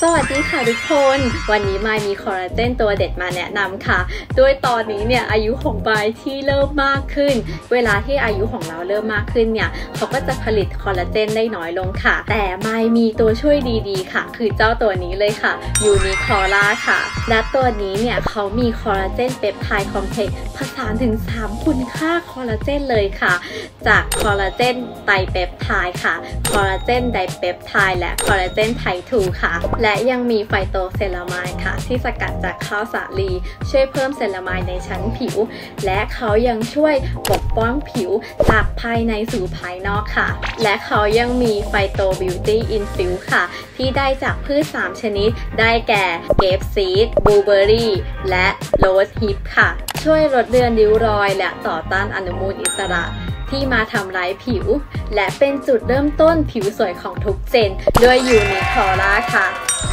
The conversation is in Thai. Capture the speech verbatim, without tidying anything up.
สวัสดีค่ะทุกคนวันนี้มายมีคอลลาเจนตัวเด็ดมาแนะนำค่ะด้วยตอนนี้เนี่ยอายุของมายที่เริ่มมากขึ้นเวลาที่อายุของเราเริ่มมากขึ้นเนี่ยเขาก็จะผลิตคอลลาเจนได้น้อยลงค่ะแต่มายมีตัวช่วยดีๆค่ะคือเจ้าตัวนี้เลยค่ะยูนิคอล่าค่ะและตัวนี้เนี่ยเขามีคอลลาเจนเปปไทด์คอมเพล็กซ์ผสานถึงสามคุณค่าคอลลาเจนเลยค่ะจากคอลลาเจนไตรเปปไทด์ค่ะคอลลาเจนไดเปปไทด์และคอลลาเจนไทป์ทูค่ะและยังมีไฟโตเซรามายด์ค่ะที่สกัดจากข้าวสาลีช่วยเพิ่มเซรามายด์ในชั้นผิวและเขายังช่วยปกป้องผิวจากภายในสู่ภายนอกค่ะและเขายังมีไฟโตบิวตี้อินฟิวค่ะที่ได้จากพืชสามชนิดได้แก่เกรปซีดบลูเบอร์รี่และโรสฮิปค่ะช่วยลดเลือนริ้วรอยและต่อต้านอนุมูลอิสระที่มาทำร้ายผิวและเป็นจุดเริ่มต้นผิวสวยของทุกเจนด้วยยูนิคอล่าค่ะ